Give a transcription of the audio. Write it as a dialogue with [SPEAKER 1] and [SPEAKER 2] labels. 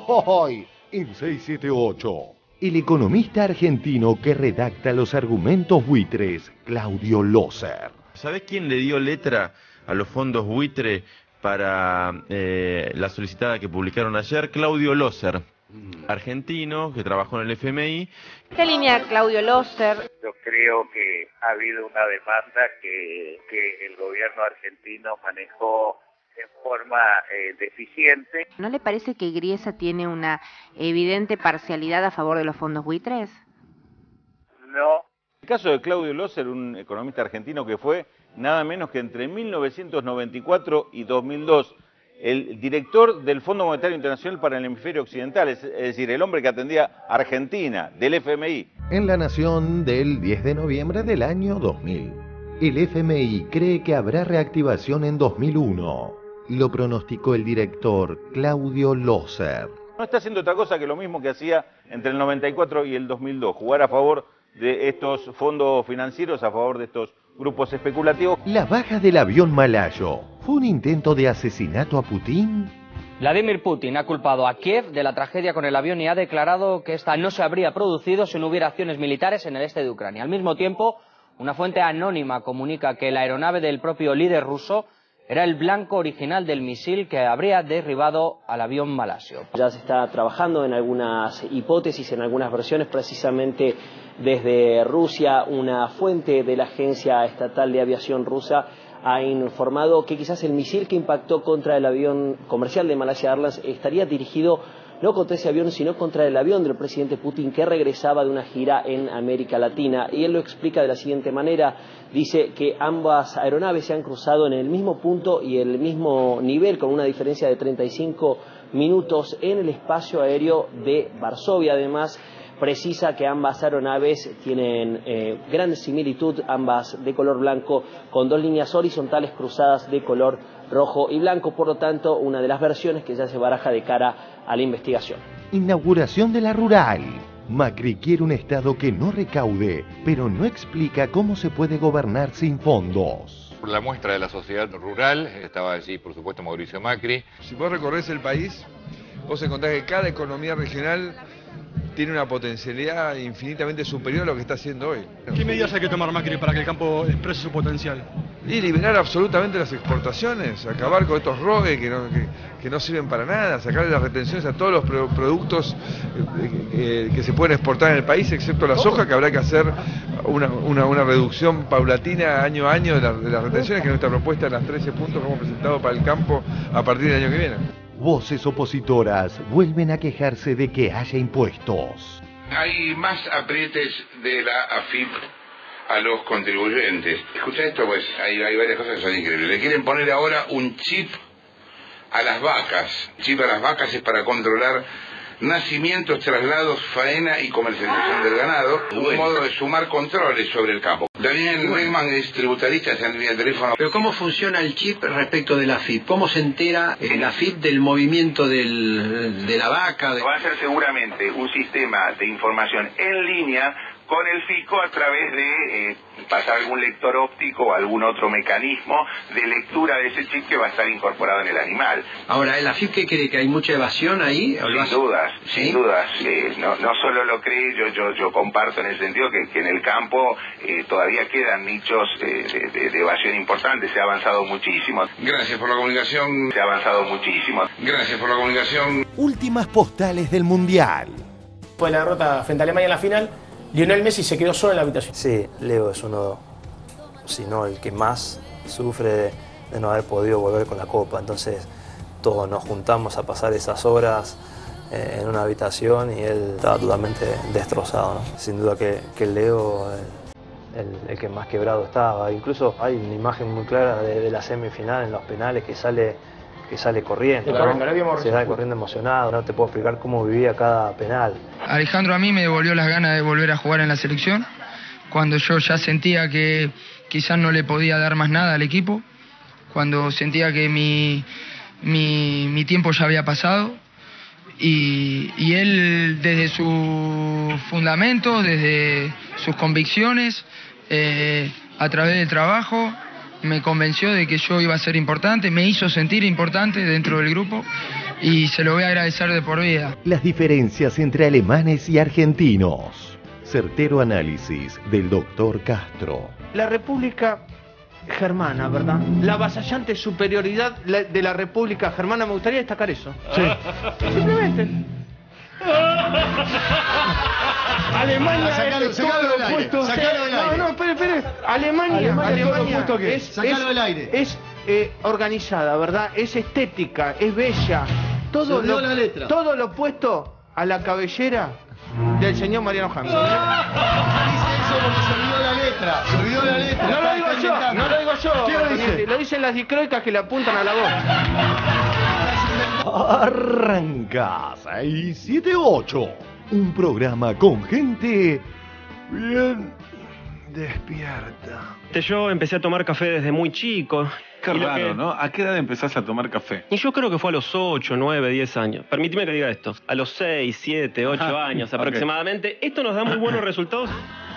[SPEAKER 1] Hoy, en 678, el economista argentino que redacta los argumentos buitres, Claudio Loser.
[SPEAKER 2] ¿Sabés quién le dio letra a los fondos buitre para la solicitada que publicaron ayer? Claudio Loser, argentino que trabajó en el FMI.
[SPEAKER 3] ¿Qué línea Claudio Loser?
[SPEAKER 4] Yo creo que ha habido una demanda que el gobierno argentino manejó en forma deficiente.
[SPEAKER 3] ¿No le parece que Griesa tiene una evidente parcialidad a favor de los fondos buitres?
[SPEAKER 4] No.
[SPEAKER 5] El caso de Claudio Loser, un economista argentino que fue nada menos que entre 1994 y 2002 el director del Fondo Monetario Internacional para el Hemisferio Occidental, es decir, el hombre que atendía a Argentina, del FMI.
[SPEAKER 1] En La Nación del 10 de noviembre del año 2000, el FMI cree que habrá reactivación en 2001. Lo pronosticó el director Claudio Loser.
[SPEAKER 5] No está haciendo otra cosa que lo mismo que hacía entre el 94 y el 2002, jugar a favor de estos fondos financieros, a favor de estos grupos especulativos.
[SPEAKER 1] La baja del avión malayo, ¿fue un intento de asesinato a Putin?
[SPEAKER 6] Vladimir Putin ha culpado a Kiev de la tragedia con el avión y ha declarado que esta no se habría producido si no hubiera acciones militares en el este de Ucrania. Al mismo tiempo, una fuente anónima comunica que la aeronave del propio líder ruso era el blanco original del misil que habría derribado al avión malasio.
[SPEAKER 7] Ya se está trabajando en algunas hipótesis, en algunas versiones, precisamente desde Rusia. Una fuente de la Agencia Estatal de Aviación rusa ha informado que quizás el misil que impactó contra el avión comercial de Malaysia Airlines estaría dirigido no contra ese avión, sino contra el avión del presidente Putin que regresaba de una gira en América Latina. Y él lo explica de la siguiente manera. Dice que ambas aeronaves se han cruzado en el mismo punto y el mismo nivel, con una diferencia de 35 minutos en el espacio aéreo de Varsovia. Además, precisa que ambas aeronaves tienen gran similitud, ambas de color blanco, con dos líneas horizontales cruzadas de color rojo y blanco. Por lo tanto, una de las versiones que ya se baraja de cara a la investigación.
[SPEAKER 1] Inauguración de la rural. Macri quiere un Estado que no recaude, pero no explica cómo se puede gobernar sin fondos.
[SPEAKER 8] La muestra de la sociedad rural, estaba allí por supuesto Mauricio Macri.
[SPEAKER 9] Si vos recorres el país, vos encontrás que cada economía regional tiene una potencialidad infinitamente superior a lo que está haciendo hoy.
[SPEAKER 10] ¿Qué medidas hay que tomar, Macri, para que el campo exprese su potencial?
[SPEAKER 9] Y liberar absolutamente las exportaciones, acabar con estos rogues que no sirven para nada, sacarle las retenciones a todos los productos que se pueden exportar en el país, excepto la soja, que habrá que hacer una reducción paulatina año a año de las retenciones, que es nuestra propuesta en las 13 puntos que hemos presentado para el campo a partir del año que viene.
[SPEAKER 1] Voces opositoras vuelven a quejarse de que haya impuestos.
[SPEAKER 11] Hay más aprietes de la AFIP a los contribuyentes. Escucha esto, pues hay varias cosas que son increíbles. Le quieren poner ahora un chip a las vacas. El chip a las vacas es para controlar nacimientos, traslados, faena y comercialización del ganado. Un modo de sumar controles sobre el campo. Daniel Reyman es tributarista, está en línea de teléfono.
[SPEAKER 12] Pero ¿cómo funciona el chip respecto de la AFIP? ¿Cómo se entera la AFIP del movimiento de la vaca?
[SPEAKER 11] Va a ser seguramente un sistema de información en línea con el fisco a través de pasar algún lector óptico o algún otro mecanismo de lectura de ese chip que va a estar incorporado en el animal.
[SPEAKER 12] Ahora, ¿el AFIP qué cree? ¿Que hay mucha evasión ahí?
[SPEAKER 11] Sin dudas. No solo lo cree, yo comparto en el sentido que en el campo todavía quedan nichos de evasión importantes. Se ha avanzado muchísimo. Gracias por la comunicación. Se ha avanzado muchísimo. Gracias por la comunicación.
[SPEAKER 1] Últimas postales del Mundial.
[SPEAKER 13] Fue la derrota frente a Alemania en la final. Lionel Messi se quedó solo en la habitación.
[SPEAKER 14] Sí, Leo es uno, si no el que más sufre de no haber podido volver con la Copa. Entonces todos nos juntamos a pasar esas horas en una habitación y él estaba totalmente destrozado, ¿no? Sin duda que Leo, el que más quebrado estaba. Incluso hay una imagen muy clara de la semifinal en los penales que sale corriendo, ¿no? Se sale corriendo emocionado. No te puedo explicar cómo vivía cada penal.
[SPEAKER 15] Alejandro a mí me devolvió las ganas de volver a jugar en la selección, cuando yo ya sentía que quizás no le podía dar más nada al equipo, cuando sentía que mi tiempo ya había pasado, y él desde sus fundamentos, desde sus convicciones, a través del trabajo, me convenció de que yo iba a ser importante, me hizo sentir importante dentro del grupo y se lo voy a agradecer de por vida.
[SPEAKER 1] Las diferencias entre alemanes y argentinos. Certero análisis del Dr. Castro.
[SPEAKER 16] La República Germana, ¿verdad? La avasallante superioridad de la República Germana, me gustaría destacar eso.
[SPEAKER 13] Sí.
[SPEAKER 16] Simplemente. Alemania
[SPEAKER 17] Sacalo
[SPEAKER 16] es todo
[SPEAKER 17] del
[SPEAKER 16] lo
[SPEAKER 17] aire,
[SPEAKER 16] opuesto.
[SPEAKER 17] sacalo del aire.
[SPEAKER 16] No, espere. Alemania
[SPEAKER 17] Sacalo del aire.
[SPEAKER 16] es organizada, ¿verdad? Es estética, es bella.
[SPEAKER 17] Se olvidó la letra.
[SPEAKER 16] Todo lo opuesto a la cabellera del señor Mariano Hamson.
[SPEAKER 17] Dice eso porque se olvidó la letra. Se olvidó la letra.
[SPEAKER 16] No lo digo yo, no lo digo yo.
[SPEAKER 17] ¿Quién lo dice?
[SPEAKER 16] Lo dicen las dicroicas que le apuntan a la voz.
[SPEAKER 1] Arranca 678. Un programa con gente bien despierta.
[SPEAKER 18] Yo empecé a tomar café desde muy chico.
[SPEAKER 19] Qué raro, ¿no? ¿A qué edad empezaste a tomar café?
[SPEAKER 18] Y yo creo que fue a los 8, 9, 10 años. Permíteme que diga esto. A los 6, 7, 8 años aproximadamente. Esto nos da muy buenos resultados